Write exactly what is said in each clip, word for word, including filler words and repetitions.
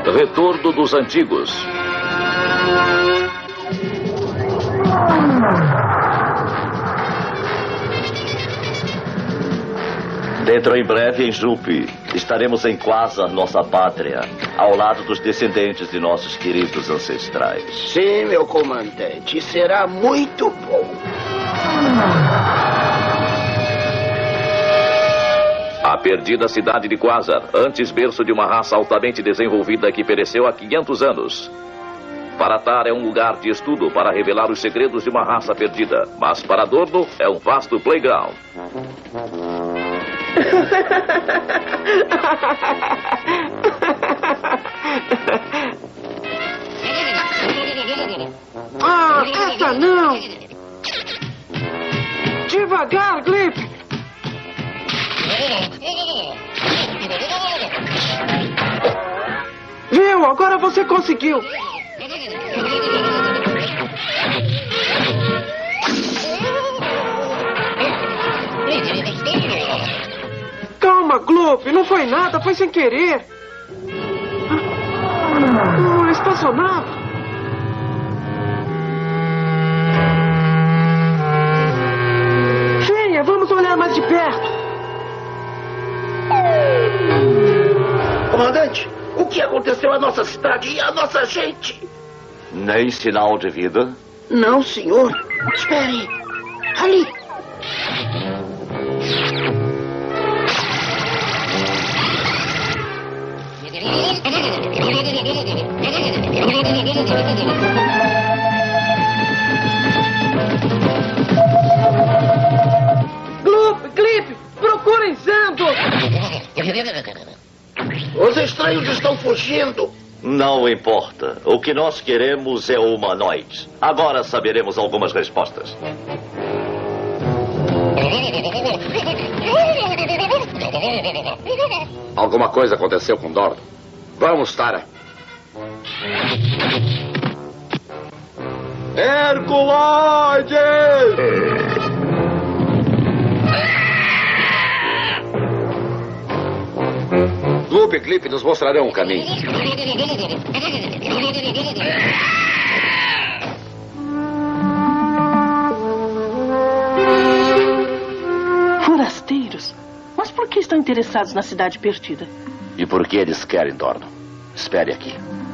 Retorno dos Antigos. Dentro em breve, em Jupe, estaremos em Quasar, nossa pátria, ao lado dos descendentes de nossos queridos ancestrais. Sim, meu comandante, será muito bom. A perdida cidade de Quasar, antes berço de uma raça altamente desenvolvida que pereceu há quinhentos anos. Paratar é um lugar de estudo para revelar os segredos de uma raça perdida, mas para Dorno é um vasto playground. Ah, essa não! Devagar, Glip! Viu? Agora você conseguiu! Calma, Gloop, não foi nada, foi sem querer. Uma espaçonave. Venha, vamos olhar mais de perto. Comandante, o que aconteceu à nossa cidade e à nossa gente? Nem sinal de vida? Não, senhor. Espere. Ali. Gloop, Glip, procurem Zando. Os estranhos estão fugindo. Não importa. O que nós queremos é humanoides. Agora saberemos algumas respostas. Alguma coisa aconteceu com Dorno. Vamos, Tara. Herculoide! Gloop e Glip nos mostrarão o caminho. Forasteiros? Mas por que estão interessados na cidade perdida? E por que eles querem Dorno? Espere aqui.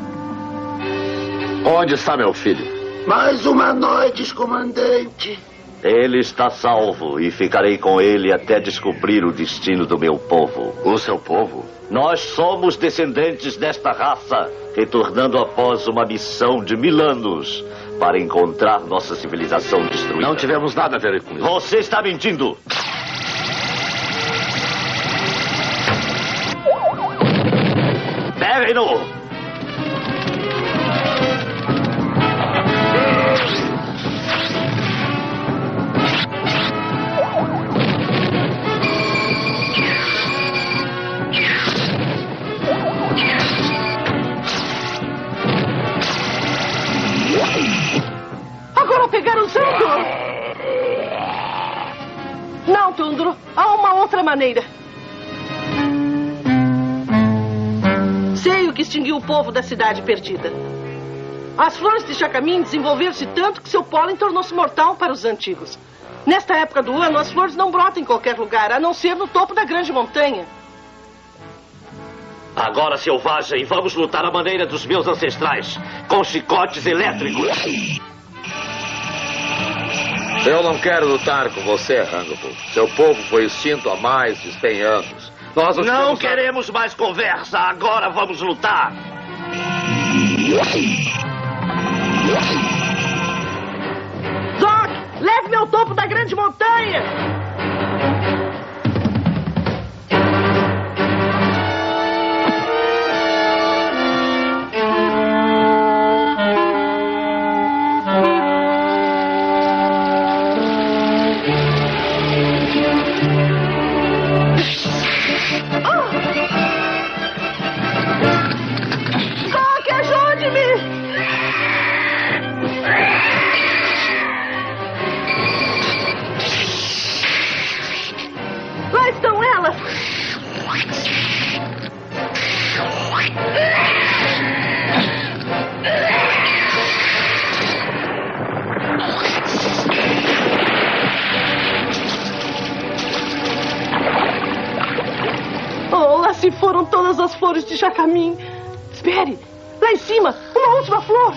Onde está meu filho? Mais humanoides, comandante. Ele está salvo e ficarei com ele até descobrir o destino do meu povo. O seu povo? Nós somos descendentes desta raça, retornando após uma missão de mil anos para encontrar nossa civilização destruída. Não tivemos nada a ver com isso. Você está mentindo! Peguem-no! Agora pegaram o Zando! Não, Tundro. Há uma outra maneira. Sei o que extinguiu o povo da cidade perdida. As flores de Chacamim desenvolveram-se tanto que seu pólen tornou-se mortal para os antigos. Nesta época do ano, as flores não brotam em qualquer lugar, a não ser no topo da grande montanha. Agora, selvagem, vamos lutar à maneira dos meus ancestrais, com chicotes elétricos. Eu não quero lutar com você, Rangobu. Seu povo foi extinto há mais de cem anos. Nós não temos... queremos mais conversa. Agora vamos lutar. Doc, leve-me ao topo da grande montanha! foram todas as flores de jacamim. Espere! Lá em cima, uma última flor!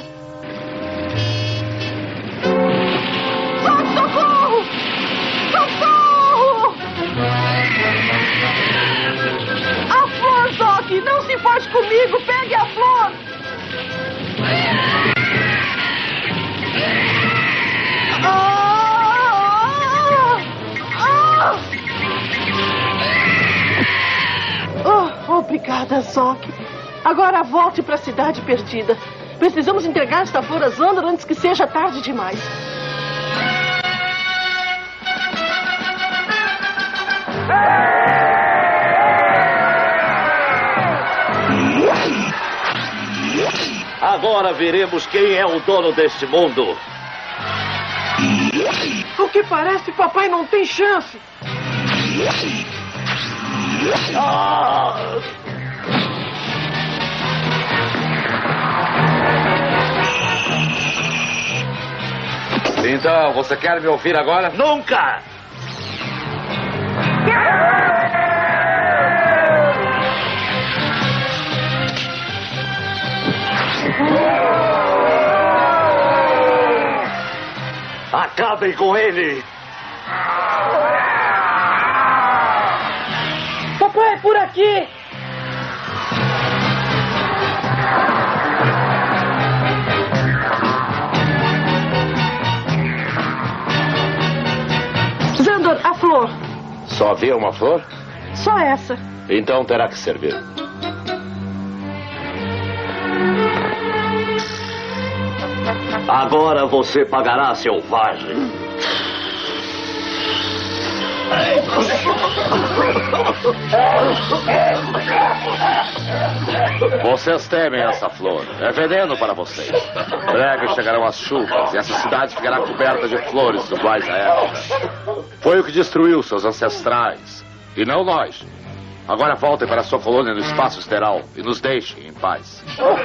Socorro! Socorro! A flor, Zoc! Não se faz comigo! Pegue a flor! Ah! Ah! Oh, obrigada, Zoc. Agora volte para a cidade perdida. Precisamos entregar esta flor a Xandor antes que seja tarde demais. Agora veremos quem é o dono deste mundo. O que parece, papai não tem chance. Ah! Então, você quer me ouvir agora? Nunca! Acabem com ele! Papai, por aqui! Xandor, a flor. Só havia uma flor? Só essa. Então terá que servir. Agora você pagará, selvagem. Vocês temem essa flor. É veneno para vocês. Breve chegarão as chuvas e essa cidade ficará coberta de flores iguais a ela. Foi o que destruiu seus ancestrais. E não nós. Agora voltem para sua colônia no espaço esteral e nos deixem em paz.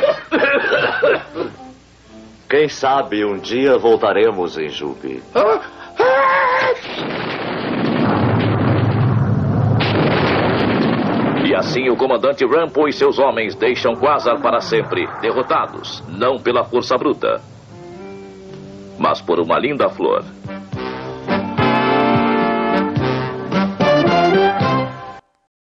Quem sabe um dia voltaremos em Jubi. E assim o comandante Rampo e seus homens deixam Quasar para sempre, derrotados, não pela força bruta, mas por uma linda flor.